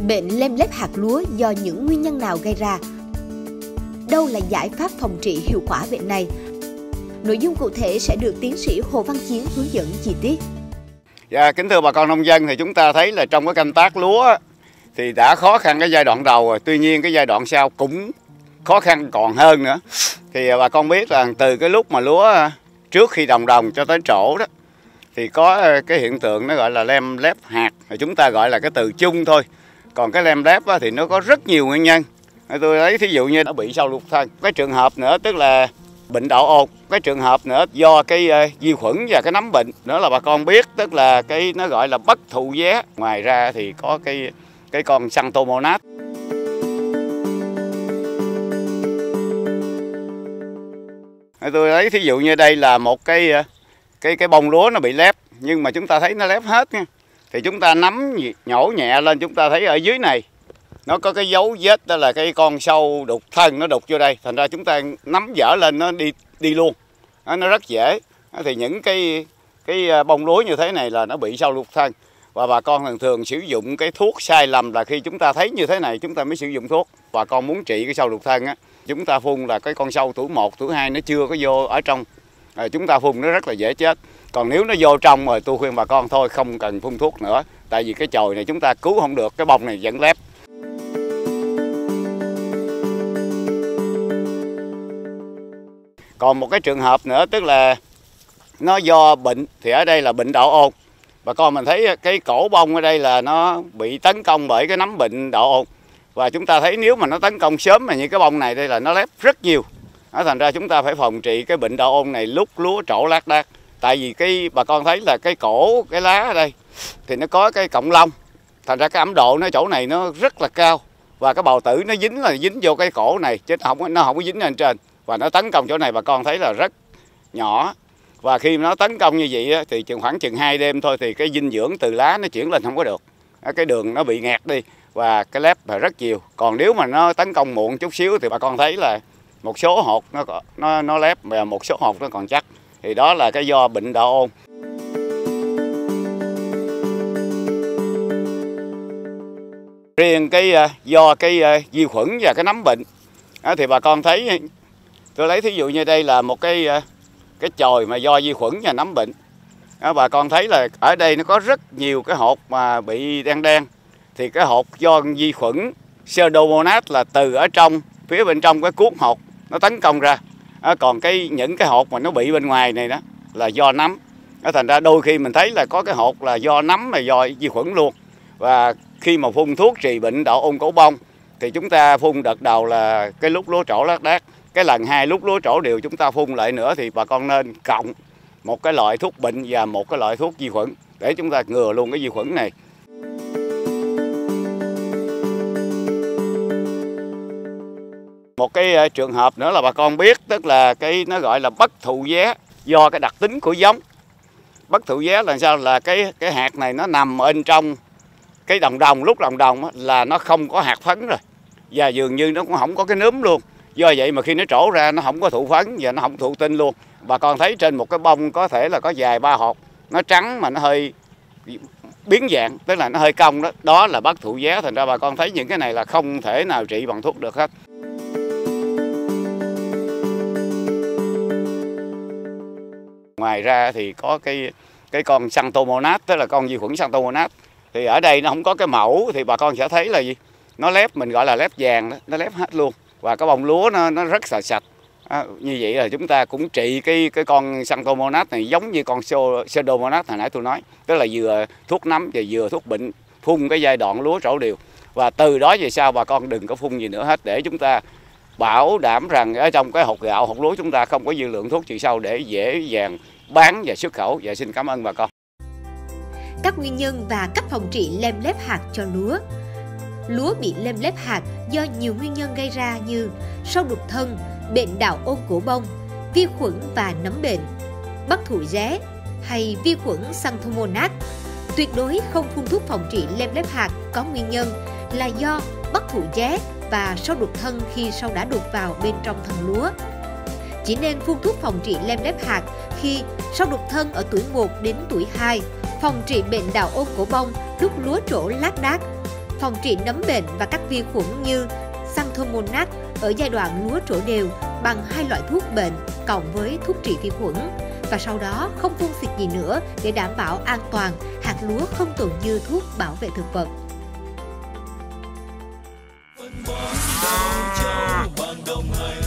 Bệnh lem lép hạt lúa do những nguyên nhân nào gây ra? Đâu là giải pháp phòng trị hiệu quả bệnh này? Nội dung cụ thể sẽ được tiến sĩ Hồ Văn Chiến hướng dẫn chi tiết. Dạ, kính thưa bà con nông dân, thì chúng ta thấy là trong cái canh tác lúa thì đã khó khăn cái giai đoạn đầu rồi. Tuy nhiên cái giai đoạn sau cũng khó khăn còn hơn nữa. Thì bà con biết là từ cái lúc mà lúa trước khi đồng cho tới trổ đó thì có cái hiện tượng nó gọi là lem lép hạt. Chúng ta gọi là cái từ chung thôi. Còn cái lem lép thì nó có rất nhiều nguyên nhân. Tôi lấy thí dụ như nó bị sâu lục thân. Cái trường hợp nữa tức là bệnh đậu ôn. Cái trường hợp nữa do cái vi khuẩn và cái nấm bệnh nữa là bà con biết, tức là cái nó gọi là bất thụ vé. Ngoài ra thì có cái con Xanthomonas. Tôi lấy thí dụ như đây là một cái bông lúa nó bị lép, nhưng mà chúng ta thấy nó lép hết nha. Thì chúng ta nắm nhổ nhẹ lên, chúng ta thấy ở dưới này nó có cái dấu vết, đó là cái con sâu đục thân nó đục vô đây. Thành ra chúng ta nắm dở lên nó đi luôn, nó rất dễ. Thì những cái bông lúa như thế này là nó bị sâu đục thân. Và bà con thường sử dụng cái thuốc sai lầm là khi chúng ta thấy như thế này chúng ta mới sử dụng thuốc. Bà con muốn trị cái sâu đục thân á, chúng ta phun là cái con sâu tuổi 1, tuổi 2 nó chưa có vô ở trong, chúng ta phun nó rất là dễ chết. Còn nếu nó vô trong rồi, tôi khuyên bà con thôi không cần phun thuốc nữa, tại vì cái chồi này chúng ta cứu không được, cái bông này vẫn lép. Còn một cái trường hợp nữa tức là nó do bệnh, thì ở đây là bệnh đậu ôn. Bà con mình thấy cái cổ bông ở đây là nó bị tấn công bởi cái nấm bệnh đậu ôn. Và chúng ta thấy nếu mà nó tấn công sớm mà như cái bông này đây là nó lép rất nhiều. Thành ra chúng ta phải phòng trị cái bệnh đậu ôn này lúc lúa trổ lác đác. Tại vì bà con thấy là cái cổ, cái lá ở đây thì nó có cái cọng lông. Thành ra cái ẩm độ nó chỗ này nó rất là cao. Và cái bào tử nó dính vô cái cổ này, chứ nó không có dính lên trên. Và nó tấn công chỗ này bà con thấy là rất nhỏ. Và khi nó tấn công như vậy thì khoảng chừng 2 đêm thôi thì cái dinh dưỡng từ lá nó chuyển lên không có được. Cái đường nó bị nghẹt đi và cái lép là rất nhiều. Còn nếu mà nó tấn công muộn chút xíu thì bà con thấy là một số hột nó lép và một số hột nó còn chắc. Thì đó là cái do bệnh đậu ôn. Riêng do cái vi khuẩn và cái nấm bệnh thì bà con thấy, tôi lấy thí dụ như đây là một cái chồi mà do vi khuẩn và nấm bệnh. Bà con thấy là ở đây nó có rất nhiều cái hột mà bị đen. Thì cái hột do vi khuẩn Pseudomonas là từ ở trong, phía bên trong cái cuốc hột nó tấn công ra. Còn những cái hột mà nó bị bên ngoài này đó là do nấm. Thành ra đôi khi mình thấy là có cái hột là do nấm mà do vi khuẩn luôn. Và khi mà phun thuốc trị bệnh đậu ôn cổ bông thì chúng ta phun đợt đầu là cái lúc lúa trổ lác đác. Cái lần 2 lúc lúa trổ đều chúng ta phun lại nữa thì bà con nên cộng một cái loại thuốc bệnh và một cái loại thuốc vi khuẩn để chúng ta ngừa luôn cái vi khuẩn này. Một cái trường hợp nữa là bà con biết, tức là nó gọi là bất thụ vé do cái đặc tính của giống. Bất thụ vé là sao? Là cái hạt này nó nằm bên trong cái đồng lúc đồng là nó không có hạt phấn rồi. Và dường như nó cũng không có cái núm luôn. Do vậy mà khi nó trổ ra nó không có thụ phấn và nó không thụ tinh luôn. Bà con thấy trên một cái bông có thể là có vài 3 hột, nó trắng mà nó hơi biến dạng, tức là nó hơi cong đó. Đó là bất thụ vé. Thành ra bà con thấy những cái này là không thể nào trị bằng thuốc được hết. Ngoài ra thì có cái con Xanthomonas, tức là con vi khuẩn Xanthomonas. Thì ở đây nó không có cái mẫu thì bà con sẽ thấy là gì? Nó lép, mình gọi là lép vàng đó, nó lép hết luôn. Và cái bông lúa nó rất sạch. Như vậy là chúng ta cũng trị cái con Xanthomonas này giống như con Pseudomonas hồi nãy tôi nói. Tức là vừa thuốc nấm và vừa thuốc bệnh, phun cái giai đoạn lúa trổ đều. Và từ đó về sau bà con đừng có phun gì nữa hết, để chúng ta bảo đảm rằng ở trong cái hột gạo, hột lúa chúng ta không có dư lượng thuốc trừ sâu để dễ dàng bán và xuất khẩu. Và xin cảm ơn bà con. Các nguyên nhân và cách phòng trị lem lép hạt cho lúa. Lúa bị lem lép hạt do nhiều nguyên nhân gây ra như sâu đục thân, bệnh đậu ôn cổ bông, vi khuẩn và nấm bệnh, bất thụ vé hay vi khuẩn Xanthomonas. Tuyệt đối không phun thuốc phòng trị lem lép hạt có nguyên nhân là do bất thụ vé và sâu đục thân khi sâu đã đục vào bên trong thân lúa. Chỉ nên phun thuốc phòng trị lem lép hạt khi sâu đục thân ở tuổi 1 đến tuổi 2, phòng trị bệnh đậu ôn cổ bông lúc lúa trổ lác đác. phòng trị nấm bệnh và các vi khuẩn như Xanthomonas ở giai đoạn lúa trổ đều bằng 2 loại thuốc bệnh cộng với thuốc trị vi khuẩn. Và sau đó không phun xịt gì nữa để đảm bảo an toàn, hạt lúa không tồn dư thuốc bảo vệ thực vật. Phân bón Đông Châu, Hoàng Đồng Hải